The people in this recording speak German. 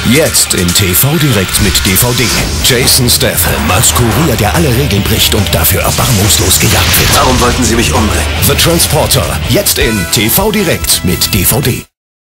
Jetzt in TV direkt mit DVD. Jason Statham als Kurier, der alle Regeln bricht und dafür erbarmungslos gejagt wird. Warum wollten Sie mich umbringen? The Transporter. Jetzt in TV direkt mit DVD.